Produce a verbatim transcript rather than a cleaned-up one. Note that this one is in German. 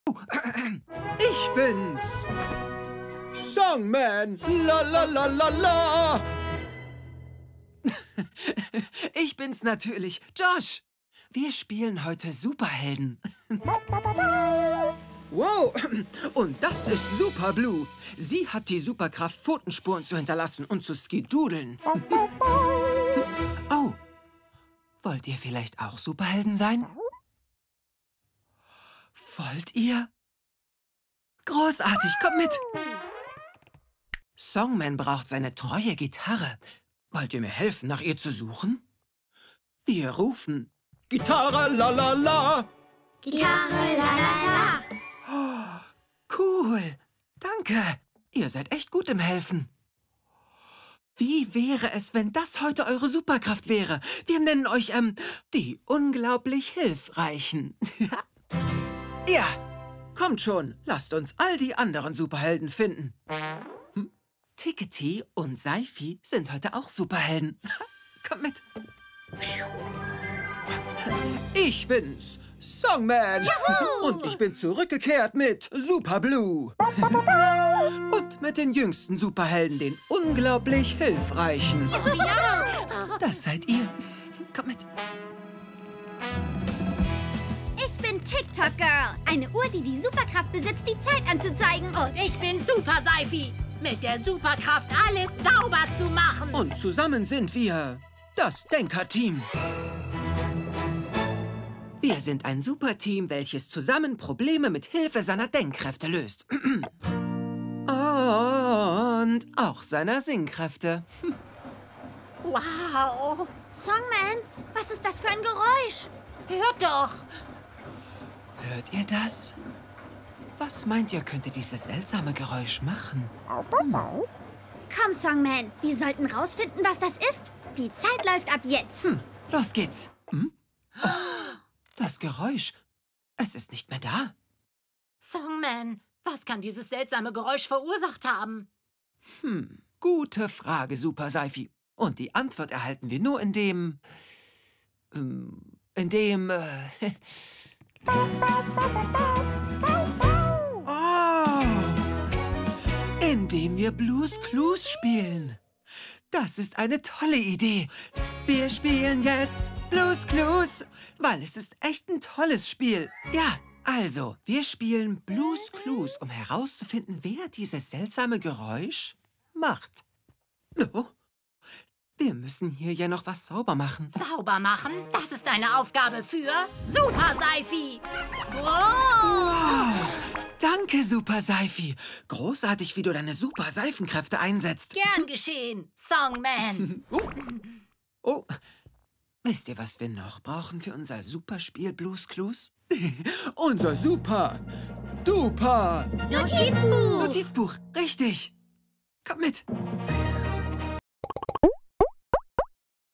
Ich bin's. Songman. La la la la la. Ich bin's natürlich, Josh. Wir spielen heute Superhelden. Wow, und das ist Super Blue. Sie hat die Superkraft, Pfotenspuren zu hinterlassen und zu skidudeln. Oh, wollt ihr vielleicht auch Superhelden sein? Wollt ihr? Großartig, kommt mit! Songman braucht seine treue Gitarre. Wollt ihr mir helfen, nach ihr zu suchen? Wir rufen Gitarre, la la la. Gitarre, la la la. Oh, cool, danke. Ihr seid echt gut im Helfen. Wie wäre es, wenn das heute eure Superkraft wäre? Wir nennen euch, ähm, die unglaublich Hilfreichen. Ja, kommt schon. Lasst uns all die anderen Superhelden finden. Hm? Tickety und Seifi sind heute auch Superhelden. Kommt mit. Ich bin's, Songman. Juhu! Und ich bin zurückgekehrt mit Super Blue. Und mit den jüngsten Superhelden, den unglaublich Hilfreichen. Ja! Das seid ihr. Kommt mit. Ich bin TikTok Girl. Eine Uhr, die die Superkraft besitzt, die Zeit anzuzeigen. Und ich bin Super Seifi. Mit der Superkraft, alles sauber zu machen. Und zusammen sind wir das Denker-Team. Wir sind ein Superteam, welches zusammen Probleme mit Hilfe seiner Denkkräfte löst. Und auch seiner Singkräfte. Wow. Songman, was ist das für ein Geräusch? Hört doch. Hört ihr das? Was meint ihr, könnte dieses seltsame Geräusch machen? Komm, Songman, wir sollten rausfinden, was das ist. Die Zeit läuft ab jetzt. Hm, los geht's. Hm? Oh, das Geräusch. Es ist nicht mehr da. Songman, was kann dieses seltsame Geräusch verursacht haben? Hm, gute Frage, Super Seifi. Und die Antwort erhalten wir nur in dem... Ähm, in dem... Äh, oh! Indem wir Blues Clues spielen. Das ist eine tolle Idee. Wir spielen jetzt Blues Clues, weil es ist echt ein tolles Spiel. Ja, also, wir spielen Blues Clues, um herauszufinden, wer dieses seltsame Geräusch macht. Oh, wir müssen hier ja noch was sauber machen. Sauber machen? Das ist eine Aufgabe für Super Seifi. Wow! Danke, Super Seifi. Großartig, wie du deine super Seifenkräfte einsetzt. Gern geschehen, Songman. Oh. Oh, wisst ihr, was wir noch brauchen für unser Superspiel Blues Clues? Unser super, duper Notizbuch. Notizbuch, richtig. Kommt mit.